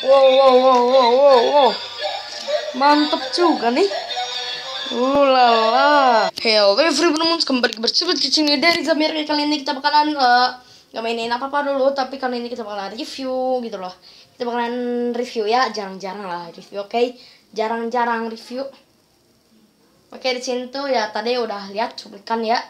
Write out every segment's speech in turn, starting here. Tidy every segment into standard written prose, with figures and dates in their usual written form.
Wow. Mantep juga nih. Ulala. Hello everyone, kembali bersama di sini dari Zamir. Kali ini kita bakalan gak mainin apa-apa dulu, tapi kali ini kita bakalan review gitu loh. Kita bakalan review ya, jarang-jarang lah review, oke? Jarang-jarang review. Oke, di sini tuh ya tadi udah lihat cuplikan ya.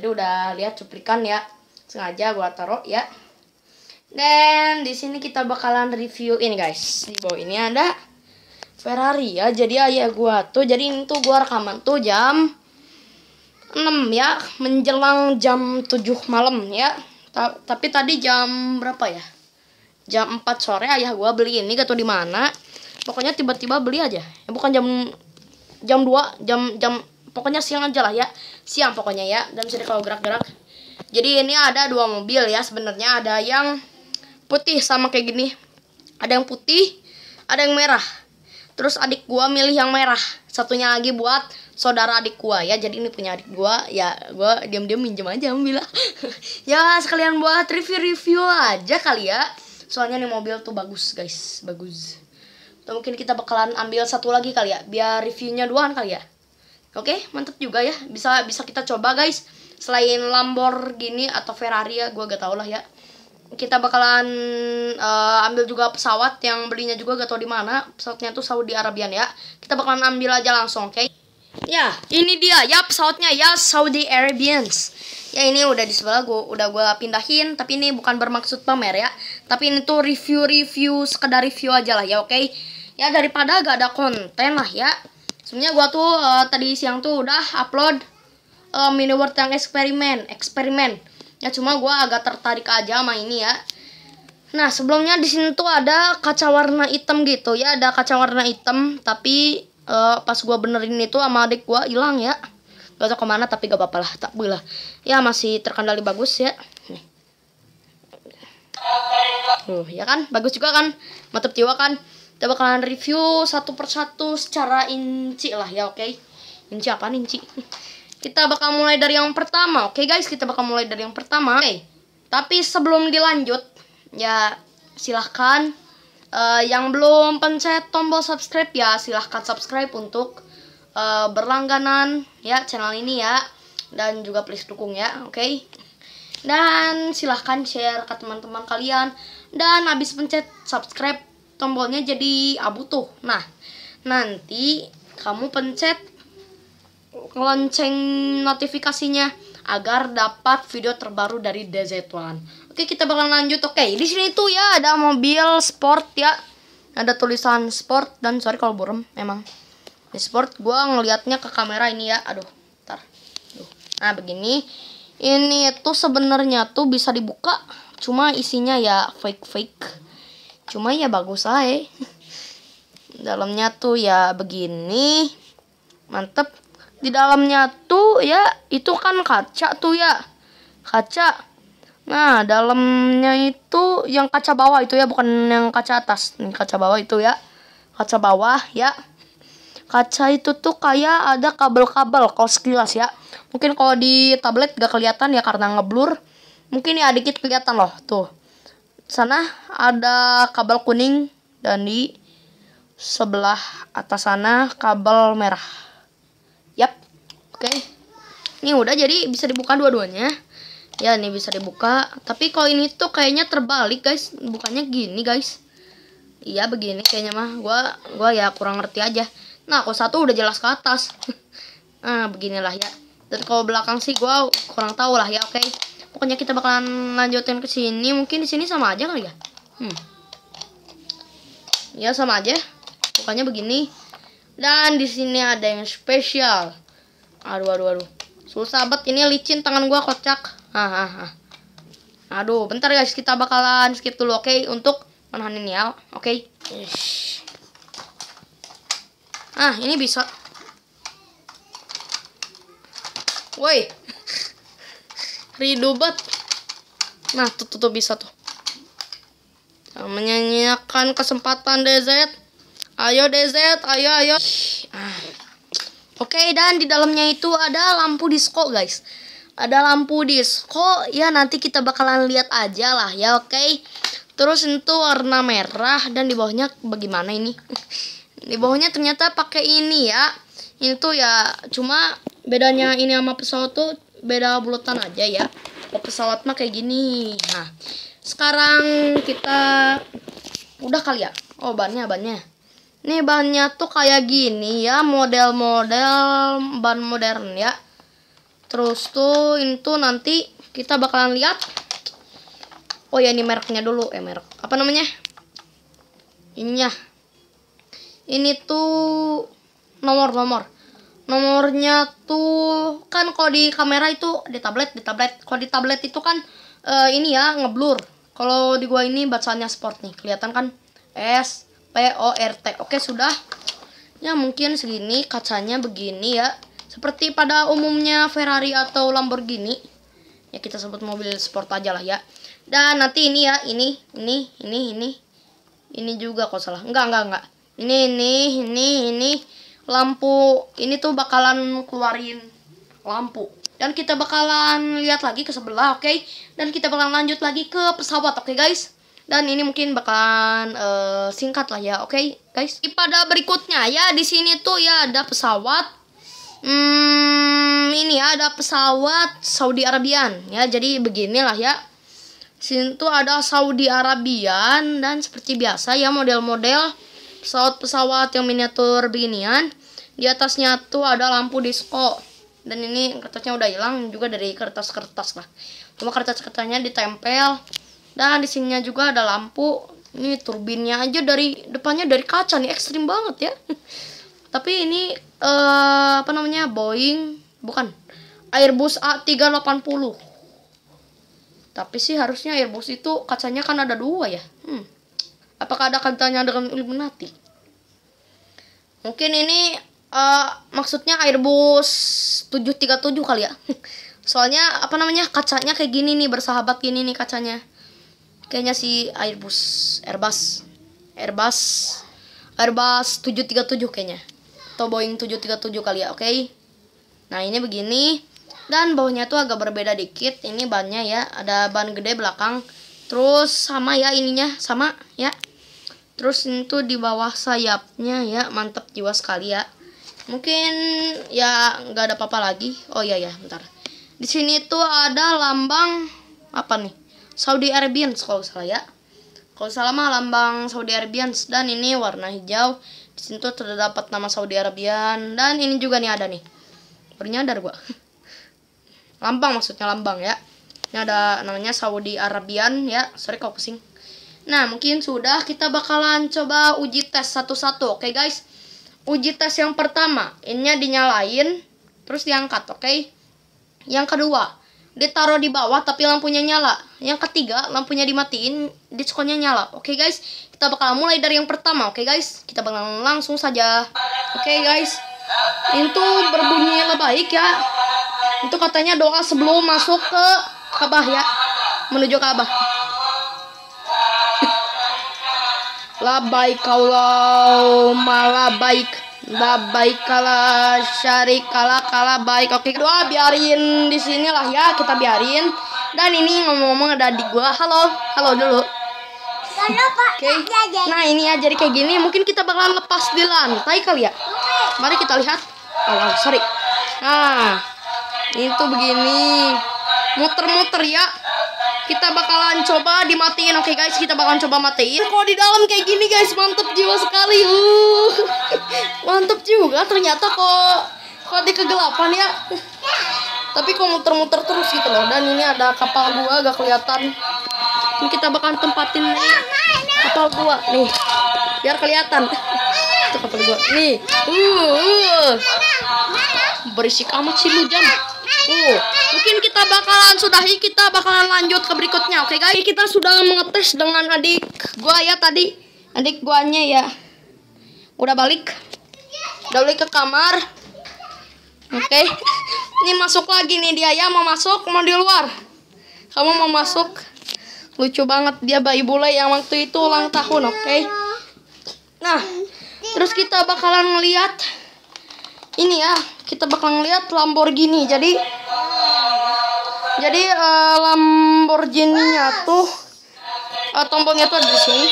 Sengaja gua taruh ya. Dan di sini kita bakalan review ini guys. Di bawah ini ada Ferrari ya. Jadi ayah gua tuh, jadi ini tuh gua rekaman tuh jam 6 ya, menjelang jam 7 malam ya. Tapi tadi jam berapa ya? Jam 4 sore ayah gua beli ini, gak tau di mana. Pokoknya tiba-tiba beli aja. Ya bukan jam 2, jam pokoknya siang aja lah ya. Siang pokoknya ya, dan bisa kalau gerak-gerak. Jadi ini ada dua mobil ya, sebenarnya ada yang putih sama kayak gini. Ada yang putih, ada yang merah. Terus adik gua milih yang merah. Satunya lagi buat saudara adik gua ya. Jadi ini punya adik gua ya, gua diam-diam minjem aja ambil lah. Ya sekalian buat review aja kali ya. Soalnya nih mobil tuh bagus guys, bagus. Atau mungkin kita bakalan ambil satu lagi kali ya, biar reviewnya duaan kali ya. Oke, mantep juga ya. Bisa kita coba guys. Selain Lamborghini atau Ferrari ya, gua gak tau lah ya. Kita bakalan ambil juga pesawat yang belinya juga gak tau di mana. Pesawatnya tuh Saudi Arabian ya. Kita bakalan ambil aja langsung, oke? Ya, ini dia ya pesawatnya ya, Saudi Arabians. Ya ini udah di sebelah gua pindahin, tapi ini bukan bermaksud pamer ya. Tapi ini tuh review sekedar review aja lah ya, oke? Ya daripada gak ada konten lah ya. Sebenarnya gua tuh tadi siang tuh udah upload mini world yang eksperimen. Ya cuma gue agak tertarik aja sama ini ya. Nah sebelumnya di sini tuh ada kaca warna hitam gitu ya, ada kaca warna hitam. Tapi pas gue benerin itu sama adik gue hilang ya. Gak tau kemana tapi gak apa-apa lah, tak boleh lah. Ya masih terkendali bagus ya. Nih. Ya kan, bagus juga kan, mantep jiwa kan. Kita bakalan review satu persatu secara inci lah ya, oke? Inci apaan inci? Kita bakal mulai dari yang pertama, oke guys? Kita bakal mulai dari yang pertama. Oke. Tapi sebelum dilanjut, ya silahkan yang belum pencet tombol subscribe ya, silahkan subscribe untuk berlangganan ya channel ini ya. Dan juga please dukung ya, oke? Dan silahkan share ke teman-teman kalian. Dan habis pencet subscribe, tombolnya jadi abu tuh. Nah, nanti kamu pencet lonceng notifikasinya agar dapat video terbaru dari DZ1. Oke, kita bakal lanjut. Oke, di sini tuh ya ada mobil sport ya. Ada tulisan sport dan sorry kalau burem emang. Di sport gua ngelihatnya ke kamera ini ya. Aduh, ntar. Nah, begini. Ini tuh sebenarnya tuh bisa dibuka, cuma isinya ya fake. Cuma ya bagus aja. Dalamnya tuh ya begini. Mantep. Di dalamnya tuh ya itu kan kaca tuh ya, kaca. Nah dalamnya itu yang kaca bawah itu ya, bukan yang kaca atas. Ini kaca bawah itu ya, kaca bawah ya. Kaca itu tuh kayak ada kabel-kabel kalau sekilas ya. Mungkin kalau di tablet gak kelihatan ya karena ngeblur. Mungkin ya dikit kelihatan loh tuh. Sana ada kabel kuning dan di sebelah atas sana kabel merah. Yap, oke. Ini udah jadi bisa dibuka dua-duanya. Ya, ini bisa dibuka. Tapi kalau ini tuh kayaknya terbalik, guys. Bukannya gini, guys. Iya, begini kayaknya mah. Gua ya kurang ngerti aja. Nah, kalau satu udah jelas ke atas. Nah, beginilah ya. Dan kalau belakang sih gua kurang tahu lah ya, oke. Pokoknya kita bakalan lanjutin ke sini. Mungkin di sini sama aja kali ya. Ya, sama aja. Pokoknya begini. Dan di sini ada yang spesial. Aduh. Susah banget ini, licin tangan gua, kocak. Aduh, bentar guys, kita bakalan skip dulu, oke? Untuk menahan ini ya, oke? Ini bisa. Woi. Ridu banget. Nah, tuh bisa tuh. Menyanyikan kesempatan DZ. Ayo DZ, ayo. Oke, dan di dalamnya itu ada lampu disco, guys. Ada lampu disco, ya nanti kita bakalan lihat aja lah ya, oke. Terus itu warna merah dan di bawahnya bagaimana ini? Di bawahnya ternyata pakai ini ya. Ini tuh ya cuma bedanya ini sama pesawat tuh beda bulatan aja ya. Kalau pesawat mah kayak gini. Nah, sekarang kita udah kali ya. Oh, bannya. Nih bannya tuh kayak gini ya, model-model ban modern ya. Terus tuh ini tuh nanti kita bakalan lihat. Oh ya, ini mereknya dulu. Merek apa namanya? Ininya. Ini tuh nomornya tuh kan kalau di kamera itu di tablet. Kalau di tablet itu kan ini ya ngeblur. Kalau di gua ini bacanya sport nih, kelihatan kan SPORT. Oke, sudah. Ya mungkin segini, kacanya begini ya. Seperti pada umumnya Ferrari atau Lamborghini. Ya kita sebut mobil sport aja lah ya. Dan nanti ini ya, ini juga kalau salah. Enggak. Ini lampu ini tuh bakalan keluarin lampu. Dan kita bakalan lihat lagi ke sebelah, oke? Dan kita bakalan lanjut lagi ke pesawat, oke guys? Dan ini mungkin bakalan singkat lah ya, oke guys? Pada berikutnya ya, di sini tuh ya ada pesawat. Ini ya ada pesawat Saudi Arabian ya. Jadi beginilah ya. Sini tuh ada Saudi Arabian dan seperti biasa ya model-model pesawat-pesawat yang miniatur beginian. Di atasnya tuh ada lampu disco. Dan ini kertasnya udah hilang juga dari kertas-kertas lah. Cuma kertas-kertasnya ditempel. Dan di sininya juga ada lampu. Ini turbinnya aja dari depannya dari kaca nih, ekstrim banget ya. Tapi ini apa namanya? Boeing, bukan. Airbus A380. Tapi sih harusnya Airbus itu kacanya kan ada 2 ya. Apakah ada kaitannya dengan Illuminati? Mungkin ini maksudnya Airbus 737 kali ya. Soalnya apa namanya? Kacanya kayak gini nih, bersahabat gini nih kacanya. Kayaknya si Airbus 737 kayaknya. Atau Boeing 737 kali ya, oke. Nah, ini begini. Dan bawahnya tuh agak berbeda dikit. Ini bannya ya, ada ban gede belakang. Terus sama ya ininya, sama ya. Terus ini tuh di bawah sayapnya ya, mantep jiwa sekali ya. Mungkin ya nggak ada apa-apa lagi. Oh iya ya, bentar. Di sini tuh ada lambang apa nih? Saudi Arabian kalau salah ya. Kalau salah mah lambang Saudi Arabian. Dan ini warna hijau. Di sini tuh terdapat nama Saudi Arabian. Dan ini juga nih ada nih. Baru nyadar gua. Lambang maksudnya lambang ya. Ini ada namanya Saudi Arabian ya. Sorry kalau pusing. Nah, mungkin sudah, kita bakalan coba uji tes satu-satu. Oke, guys. Uji tes yang pertama, ininya dinyalain terus diangkat, oke? Yang kedua, ditaruh di bawah tapi lampunya nyala. Yang ketiga, lampunya dimatiin, diskonnya nyala. Oke, guys. Kita bakalan mulai dari yang pertama, oke, guys? Kita bakalan langsung saja. Oke, guys. Itu berbunyi baik ya. Itu katanya doa sebelum masuk ke Ka'bah ya. Menuju Ka'bah. Labaik Allahumma labaik. Labaik kala syarik kala baik. Oke, kedua biarin di sini lah ya, kita biarin. Dan ini ngomong-ngomong ada adik gua. Halo dulu. Oke. Nah, ini ya jadi kayak gini. Mungkin kita bakalan lepas di lantai kali ya. Mari kita lihat. Oh, sorry. Nah, itu begini. Muter-muter ya. Kita bakalan coba dimatiin. Oke, guys, kita bakalan coba matiin. Kalau di dalam kayak gini, guys, mantep jiwa sekali. Mantep juga ternyata kok di kegelapan ya. Tapi kok muter-muter terus gitu loh. Dan ini ada kapal gua agak kelihatan. Ini kita bakalan tempatin nih kapal gua nih. Biar kelihatan. Itu kapal gua. Nih. Berisik amat sih lu, Jam. Mungkin kita bakalan sudahi, kita bakalan lanjut ke berikutnya. Oke, guys, kita sudah mengetes dengan adik gua ya tadi. Adik guanya ya udah balik ke kamar. Oke. Ini masuk lagi nih dia ya, mau masuk, mau di luar. Kamu mau masuk? Lucu banget dia bayi bule yang waktu itu ulang tahun, oke. Nah, terus kita bakalan ngeliat ini ya, kita bakal ngeliat Lamborghini. Jadi Lamborghini-nya tuh tombolnya tuh ada di sini.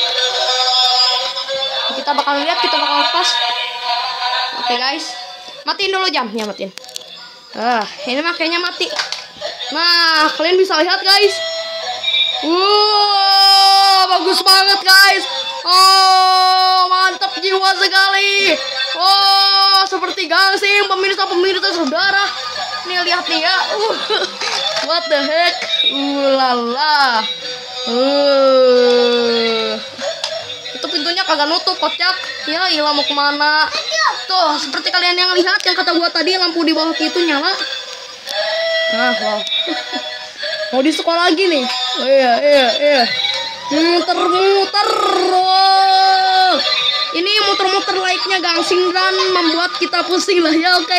Kita bakal lihat, kita bakal lepas. Oke guys, matiin dulu jamnya, matiin. Ini makanya mati. Nah, kalian bisa lihat guys. Bagus banget guys. Oh, mantap jiwa sekali. Oh, seperti gangsing pemirsa saudara. Nih lihat nih ya. What the heck? Lala. Itu pintunya kagak nutup, kocak. Ya, Ila mau kemana? Tuh, seperti kalian yang lihat, yang kata gua tadi, lampu di bawah itu nyala. Wow. Mau di sekolah lagi nih. Iya. Muter-muter. Wow. Ini muter-muter laiknya gangsing dan membuat kita pusing lah ya, oke.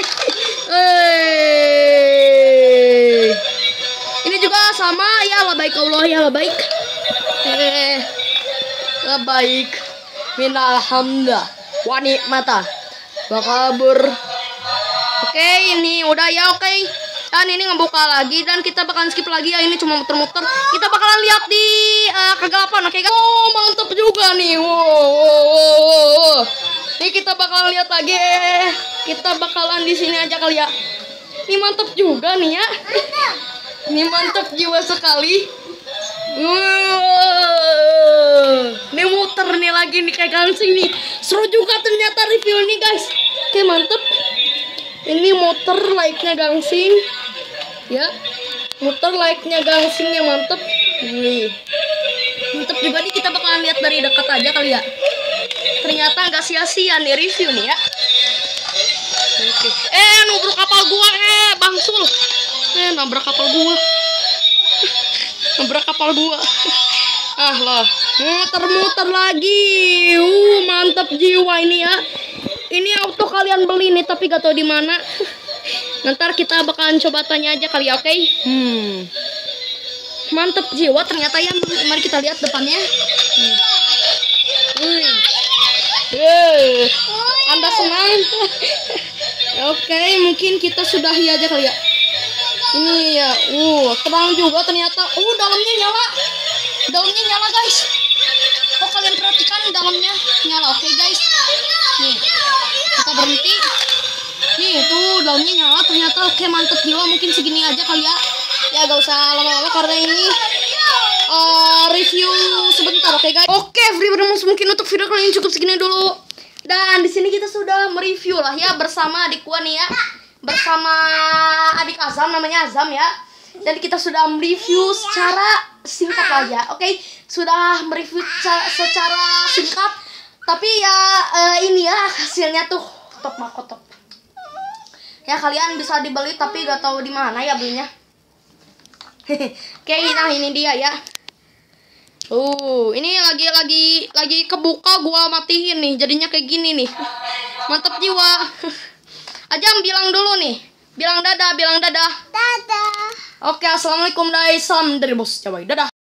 Ini juga sama ya, la baik Allah ya, la baik. La baik. Minal hamda wa ni'mata wa kabur. Oke, ini udah ya, oke. Dan ini ngebuka lagi dan kita bakalan skip lagi ya, ini cuma muter-muter. Kita bakalan lihat di kegelapan, oke guys. Oh, mantap juga nih. Wow. Nih kita bakalan lihat lagi. Kita bakalan di sini aja kali ya. Ini mantap juga nih ya. Ini mantap jiwa sekali. Ini muter nih lagi nih kayak gangsing nih. Seru juga ternyata review ini guys. Oke, mantap. Ini muter like-nya gangsing. Ya, muter like-nya gangsingnya mantep. Wih, mantep juga nih, kita bakalan lihat dari dekat aja kali ya. Ternyata nggak sia-sia nih review nih ya. Oke. Nabrak kapal gua, bangsul. Nabrak kapal gua. Nabrak kapal gua. Lah, muter-muter lagi. Mantap jiwa ini ya. Ini auto kalian beli nih, tapi gak tau di mana. Ntar kita bakalan coba tanya aja kali ya, oke? Mantep jiwa ternyata ya. Mari kita lihat depannya. Anda senang? Oke, mungkin kita sudahi aja kali ya. Ini ya, terang juga ternyata. Dalamnya nyala. Dalamnya nyala guys. Oh, kalian perhatikan dalamnya nyala, oke guys. Nih, kita berhenti. Nih, tuh dalamnya nyala ternyata. Oke, mantep jiwa. Mungkin segini aja kali ya. Ya, gak usah lama-lama karena ini review sebentar, oke guys. Oke, Freebermers, mungkin untuk video kali ini cukup segini dulu. Dan di sini kita sudah mereview lah ya bersama adik gua nih ya. Bersama adik Azam, namanya Azam ya. Dan kita sudah mereview secara singkat lah ya. Oke, sudah mereview secara singkat. Tapi ya ini ya hasilnya tuh top makotop. Ya, kalian bisa dibeli tapi gak tahu di mana ya belinya. Oke, nah ini dia ya. Ini lagi kebuka, gua matiin nih. Jadinya kayak gini nih. Mantap jiwa. Ajam bilang dulu nih. Bilang dadah. Dadah. Oke, assalamualaikum guys. Salam dari Bos Jawa. Dadah.